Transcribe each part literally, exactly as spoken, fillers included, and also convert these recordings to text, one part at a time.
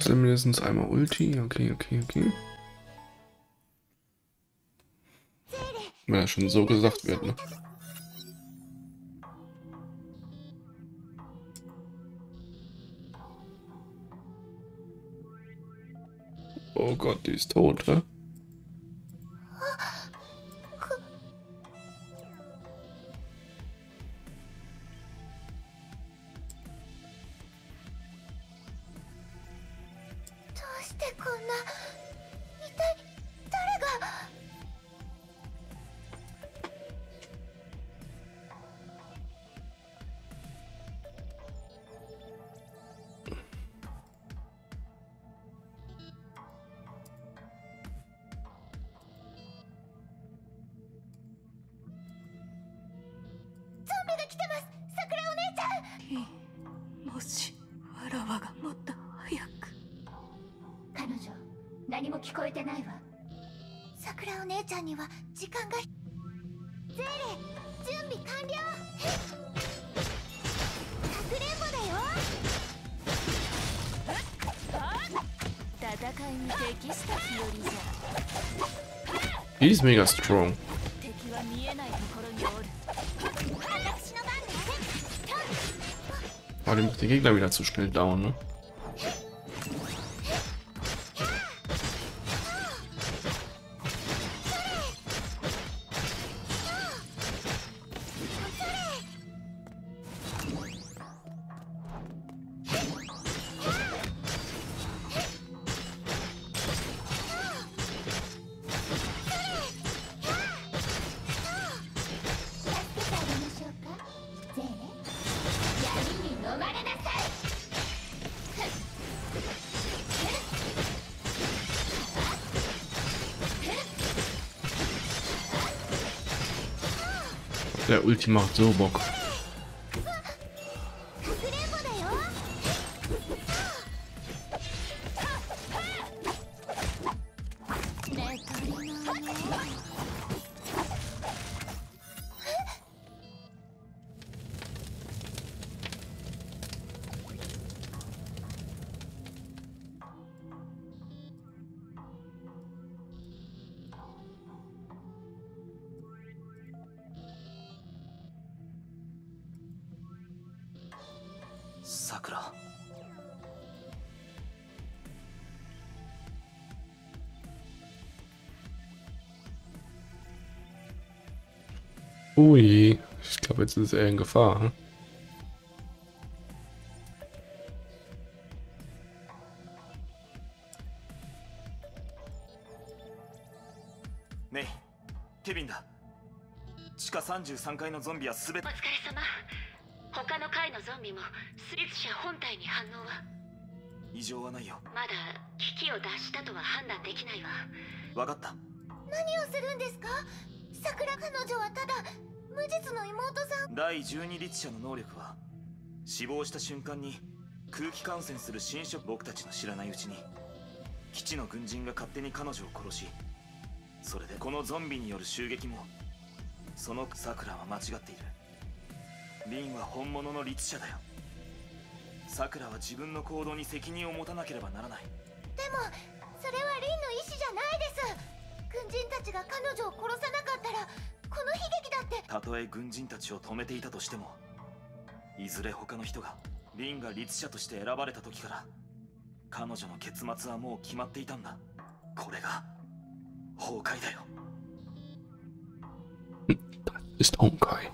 wechseln mindestens einmal Ulti. Okay, okay, okay. Wenn das schon so gesagt wird, ne? Oh Gott, die ist tot, ne? He's mega strong. Aber dem macht die Gegner wieder zu schnell down, ne? Der Ulti macht so Bock. Sakura. Ui, ich glaube, jetzt ist er in Gefahr. Hm? ねえ、ケビンだ。地下さんじゅうさんかいのゾンビはすべて。お疲れ様。他の階のゾンビもスリツ社本体に反応は異常はないよ。まだ危機を脱したとは判断できないわ。わかった。何をするんですか？桜彼女はただ無実の妹さん。だいじゅうに律社の能力は死亡した瞬間に空気感染する侵食。僕たちの知らないうちに基地の軍人が勝手に彼女を殺し、それでこのゾンビによる襲撃もその桜は間違っている。リンは本物の律者だよ。さくらは自分の行動に責任を持たなければならない。でもそれはリンの意思じゃないです。軍人たちが彼女を殺さなかったらこの悲劇だって。たとえ軍人たちを止めていたとしても、いずれ他の人がリンが律者として選ばれた時から彼女の結末はもう決まっていたんだ。これが崩壊だよ。 ist Honkai.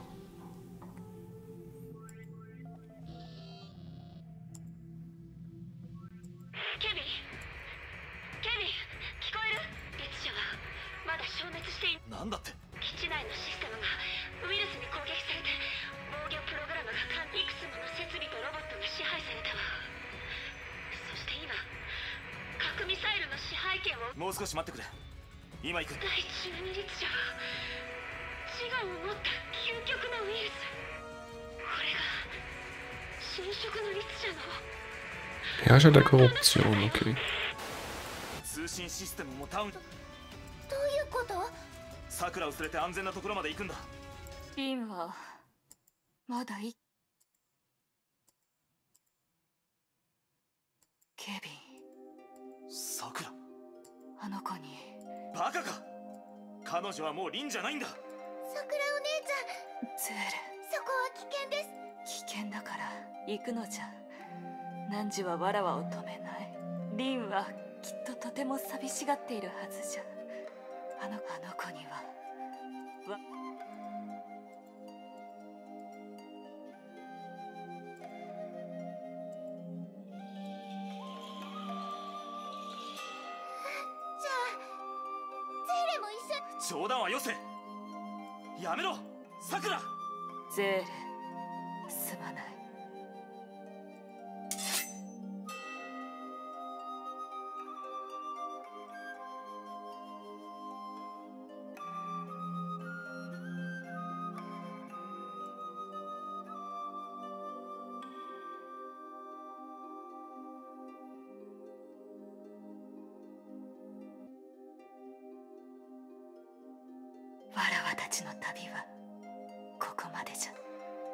Kevin, Kevin, 聞こえる？律者はまだ消滅している。なんだって？基地内のシステムがウイルスに攻撃されて、防御プログラムがいくつもの設備とロボットが支配されたわ。そして今、核ミサイルの支配権を。もう少し待ってくれ。今行く。だいじゅうに律者は自我を持った究極のウイルス。これが侵食の律者の Herrscher der Korruption, okay. 通信システムもタウン。どういうこと？さくらを連れて安全なところまで行くんだ。リンはまだい。ケビン。 さくら。 あの子に。 バカか。彼女はもう凛じゃないんだ。 さくらお姉ちゃん、 ゼーレ、 そこは危険です。 危険だから行くのじゃ。汝はわらわを止めない。凛はきっととても寂しがっているはずじゃ。あのあの子にはわじゃあゼーレも一緒。 冗談はよせ。やめろさくら。 ゼーレ、すまない。わらわたちの旅はここまでじゃ。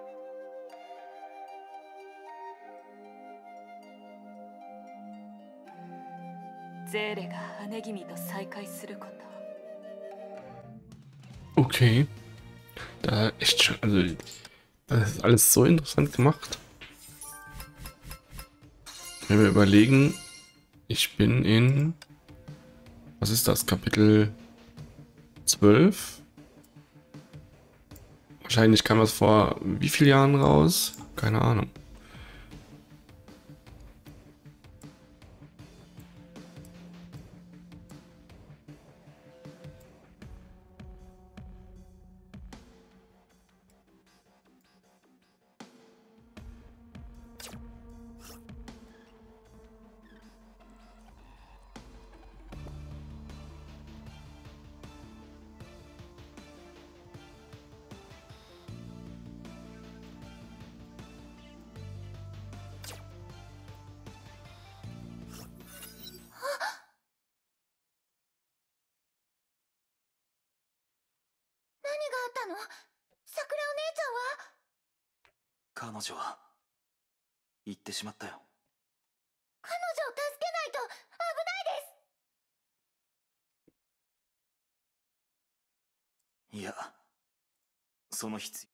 ゼーレが姉君と再会すること。 Okay. Da echt schon, also das ist alles so interessant gemacht. Wenn wir überlegen, ich bin in, was ist das, Kapitel zwölf? Wahrscheinlich kam das vor wie vielen Jahren raus? Keine Ahnung. 何があったの？さくらお姉ちゃんは？ 彼女は行ってしまったよ。 彼女を助けないと危ないです。 いや、その必要。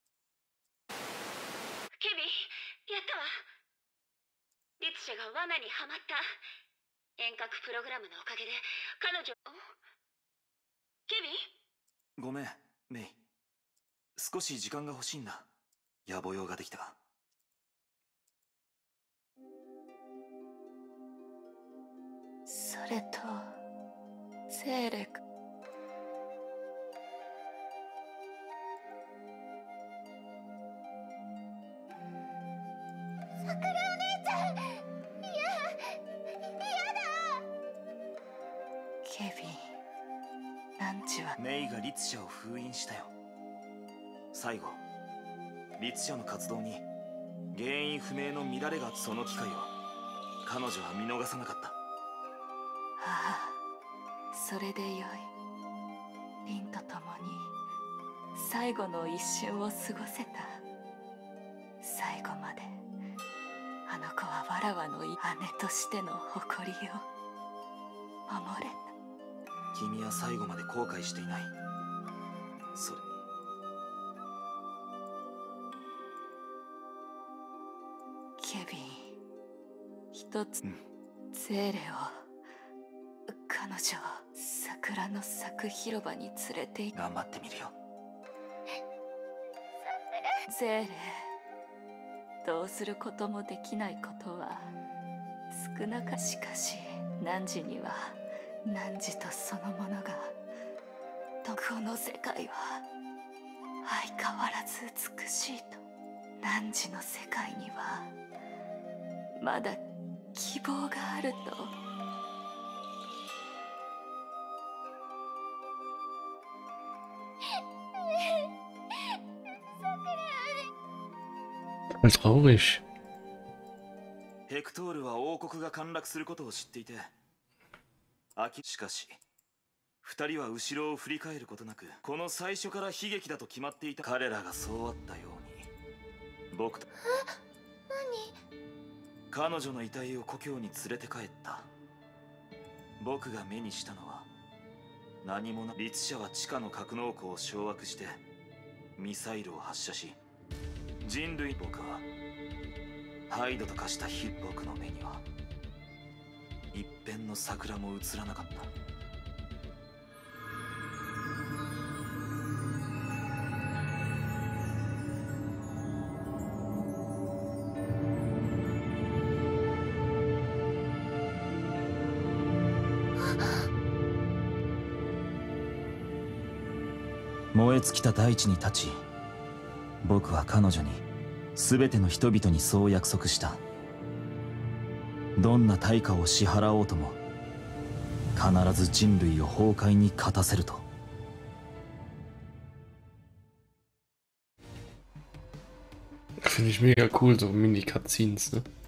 ケビン、やったわ。リツシャが罠にはまった。遠隔プログラムのおかげで彼女。ケビン、 ごめんメイ、少し時間が欲しいんだ。野暮用ができた。 それとゼーレか。 さくらお姉ちゃん、いや、嫌だ。 ケビン、汝は。 メイがリツシャを封印したよ。最後、リツシャの活動に原因不明の乱れが、その機会を彼女は見逃さなかった。 ああ、それでよい。凛と共に最後の一瞬を過ごせた。最後まであの子はわらわの姉としての誇りを守れた。 君は最後まで後悔していない。それケビン、一つ、 うん、 ゼーレを、彼女を桜の咲く広場に連れて行く。 頑張ってみるよ。 ゼーレ、どうすることもできないことは少なか。しかし汝には汝とそのものが、とこの世界は相変わらず美しいと。汝の世界にはまだ希望があると。 Voll traurig. ヘクトールは王国が陥落することを知っていて、あきしかし二人は後ろを振り返ることなく、この最初から悲劇だと決まっていた。彼らがそうあったように、僕と何？ 彼女の遺体を故郷に連れて帰った。 僕が目にしたのは何もな律者は地下の格納庫を掌握してミサイルを発射し、人類僕はハイドと化した日僕の目には一片の桜も映らなかった。燃え尽きた大地に立ち、僕は彼女に全ての人々にそう約束した。どんな対価を支払おうとも必ず人類を崩壊に勝たせると。 Finde ich mega cool, so Mini-Cutscenes, ne?